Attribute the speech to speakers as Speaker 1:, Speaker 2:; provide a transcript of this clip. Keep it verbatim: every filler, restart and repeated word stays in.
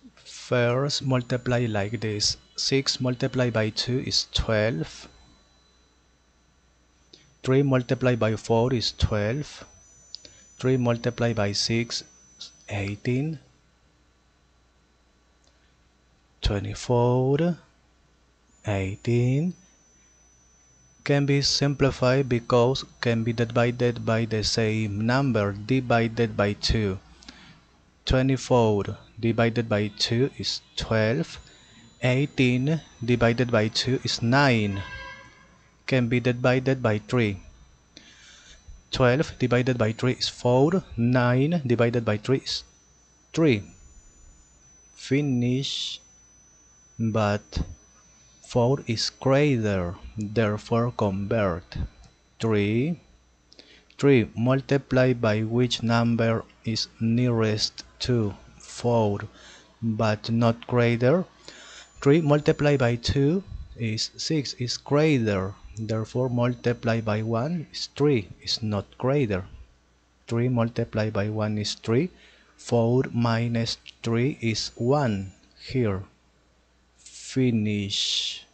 Speaker 1: First, multiply like this. six multiplied by two is twelve. three multiplied by four is twelve. three multiplied by six is eighteen. twenty-four. eighteen. Can be simplified because can be divided by the same number divided by two. twenty-four divided by two is twelve. eighteen divided by two is nine. Can be divided by three. twelve divided by three is four. nine divided by three is three. Finish. But four is greater, therefore convert. three. three multiplied by which number is nearest to four but not greater? three multiplied by two is six, is greater, therefore multiplied by one is three, is not greater. three multiplied by one is three. four minus three is one. Here. Finish.